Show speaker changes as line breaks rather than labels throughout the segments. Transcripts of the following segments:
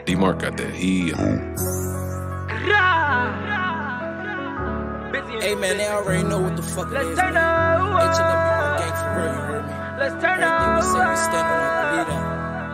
D-Mark got that heat.
Hey man, they already know what the fuck it is.
Let's turn up.
H&M be my gang for real, you heard me?
Let's turn
Everything we say, we
up.
stand on it, believe that.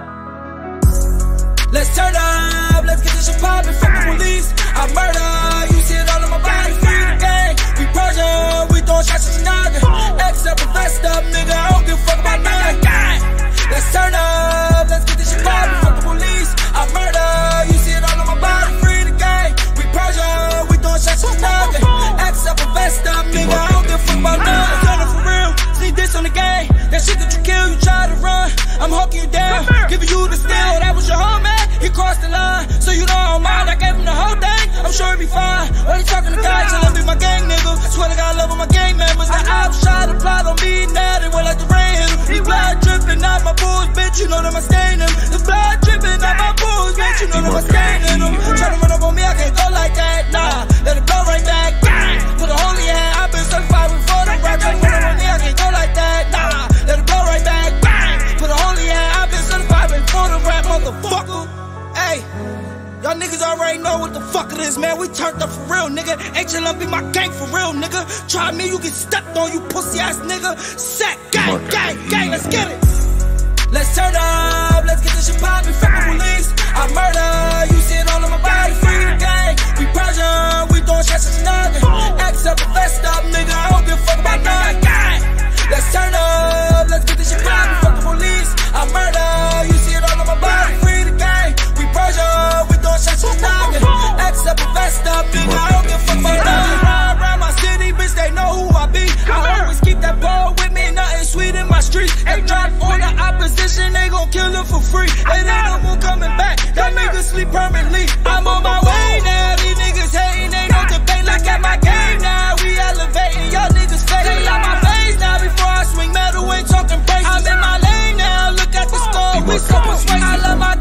Let's turn up, let's get this shit poppin', fuck the police. I murder, you see it all on my body, free the gang. We pressure, we throwin' shots at your noggin. Except the vest up, nigga, I don't give a fuck about none. Let's turn up, let's get this shit poppin', fuck the police. I murder, you see it all on my body, free the gang. We pressure, we throwin' shots at your noggin. Except the vest up, nigga, I don't give a fuck about none. I'm turning for real, see this on the game. That shit that you kill, you try to run. I'm hawking you down, giving you the steal. That was your homie, he crossed the line. So you know I don't mind, I gave him the whole thing. I'm sure he'll be fine. Why you talking to guys? Tell him be my gang nigga. Swear to God, I love all my gang members. The ops shot a plot on me now. They went like the rain hit him. The blood dripping out my bulls, bitch. You know that I stain them. The blood dripping out my bulls, bitch. You know that I stain them. Tryna run up on me, I can't go like that. Nah, let it blow right back. Put a hole in your hand. I've been certified before the rap. Tryna run up on me, I can't go like that. Nah, let it blow right back. Put a hole in your hand. I've been certified before the rap, motherfucker. Hey. Y'all niggas already know what the fuck it is, man. We turned up for real, nigga. H&M be my gang for real, nigga. Try me, you get stepped on, you pussy ass nigga. Sack, gang, gang, gang, let's get it. Let's turn up, let's get this shit poppin', fuck the police. I murder, you see it all on my body, free the gang. We pressure, we throwin' shots at your noggin. Except the vest up, nigga, I don't give a fuck about none. Let's turn up, let's get this shit poppin', fuck the police. I murder, you see it all on my body, free the gang. We pressure, we throwin' shots at your noggin. Except the vest up, nigga, I don't give a fuck about none. Ride around my city, bitch, they know who I be. I always keep that ball with me, nothing sweet in my street. They drop on the opposition, they gon' kill him for free. Ain't no more coming back, that nigga sleep permanently. I'm on my way now, these niggas hating, ain't no debate. Look at my game now, we elevating, y'all niggas fake. They out my face now, before I swing metal, ain't talking braces. I'm in my lane now, look at the score, we so persuasive. I love my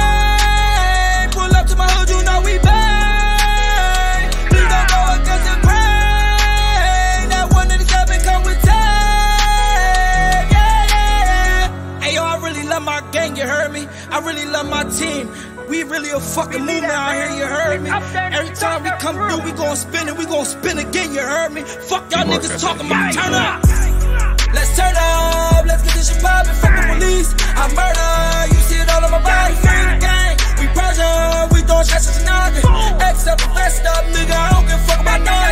game, pull up to my hood, you know we bang. Please don't go against the grain, that 187 come with tag, yeah. Hey yo, I really love my gang, you heard me? I really love my team. We really a fucking movement out here, you heard me? Every time we come through, we gon' spin it, we gon' spin again, you heard me? Fuck y'all niggas talking about turn up. Let's turn up, let's get this shit poppin', fuck the police. I murder, you see it all on my body, free the gang. We pressure, we throwin' shots at your noggin. Except the vest up, nigga, I don't give a fuck about none.